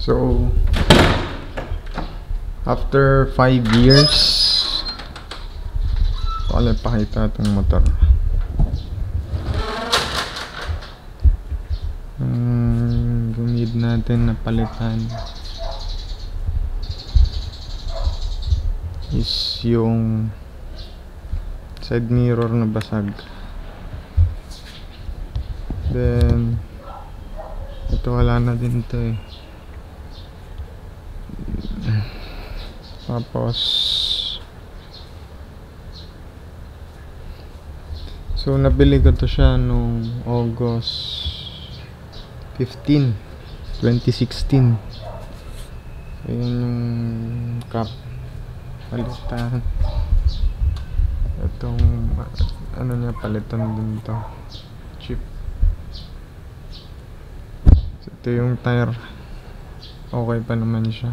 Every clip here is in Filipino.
So after 5 years wala pakita itong motor. Need natin na palitan is yung side mirror na basag. Then ito wala na din to eh. Tapos so nabili ko to siya nung August 15, 2016. So yun yung cap palitan. Itong ano niya palitan din to, chip. So ito yung tire, okay pa naman siya.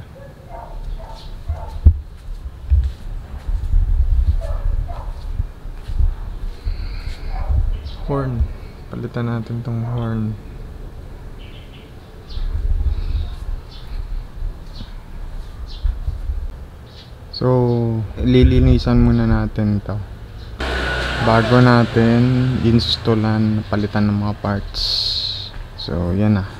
Horn, palitan natin tong horn. So lilinisan muna natin to bago natin installan, palitan ng mga parts. So yan na.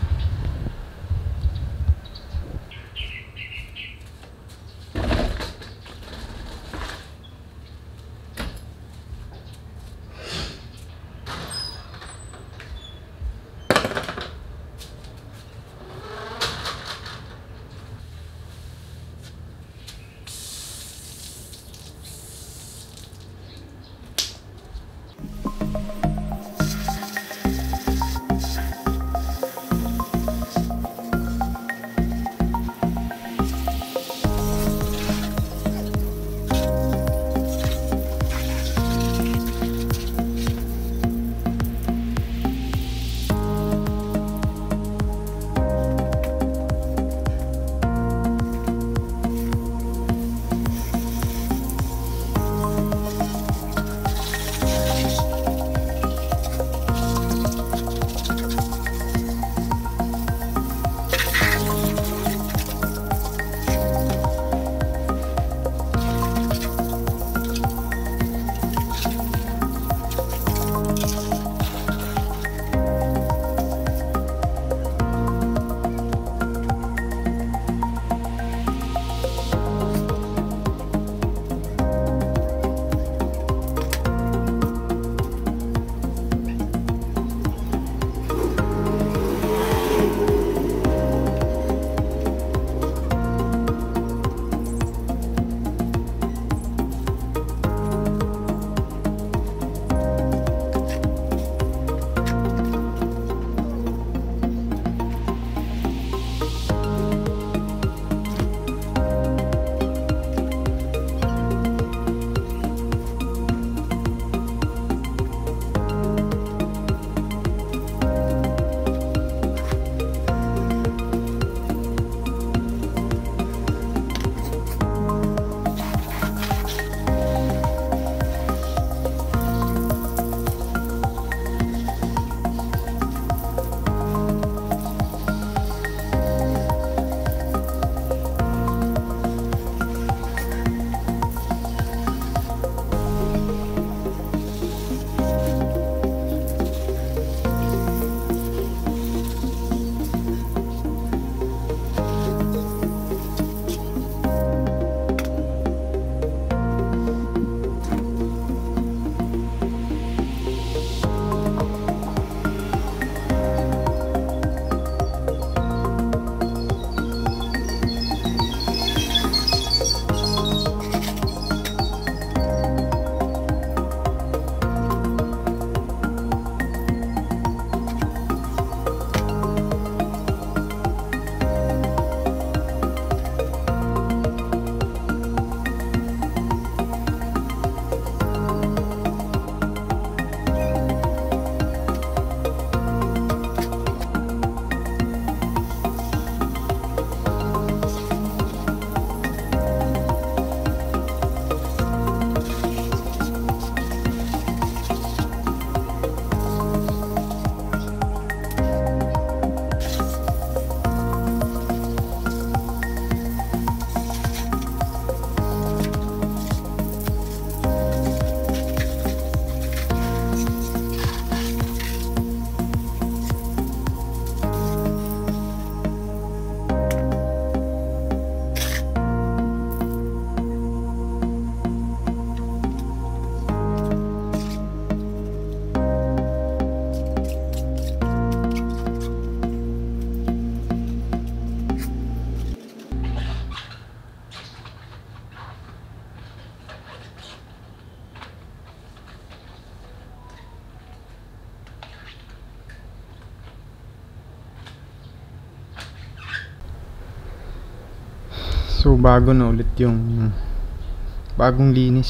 So bago na ulit yung bagong linis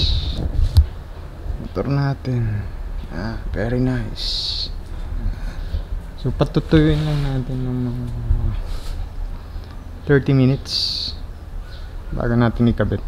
motor natin. Very nice. So patutuyuin lang natin ng mga 30 minutes bago natin ikabit.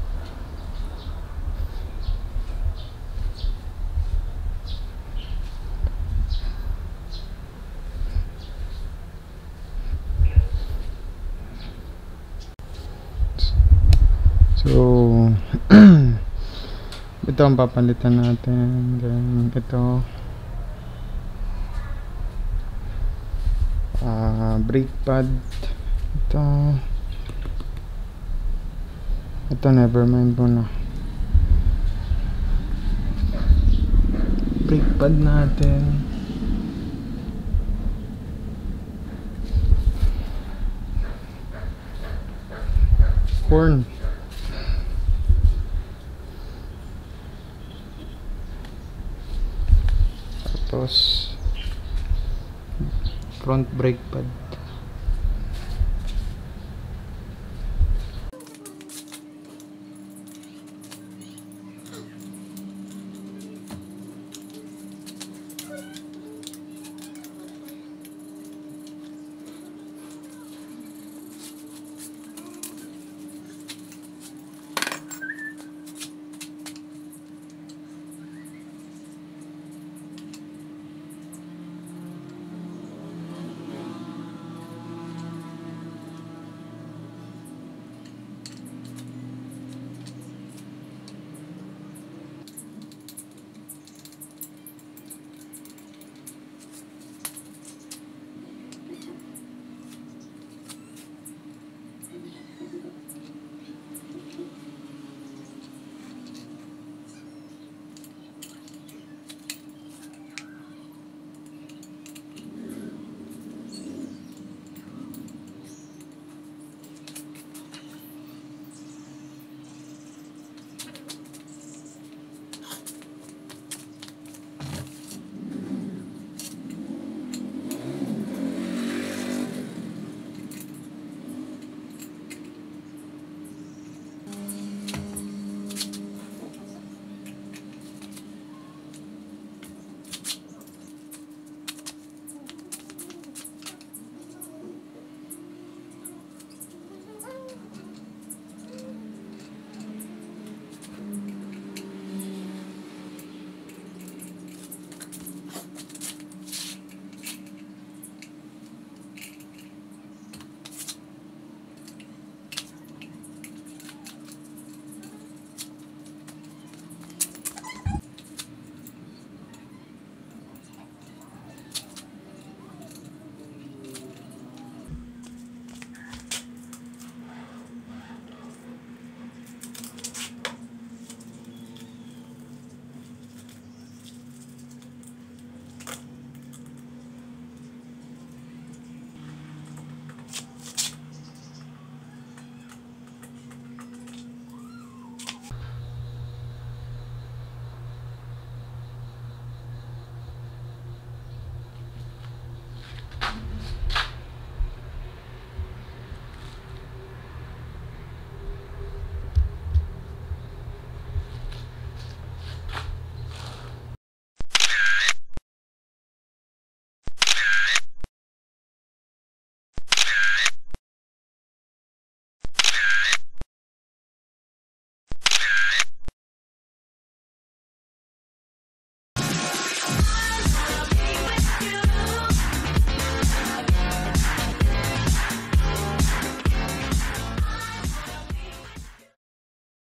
So ito ang papalitan natin. Then ito brake pad. Ito never mind muna. Brake pad natin. Horn. Tapos front brake pad.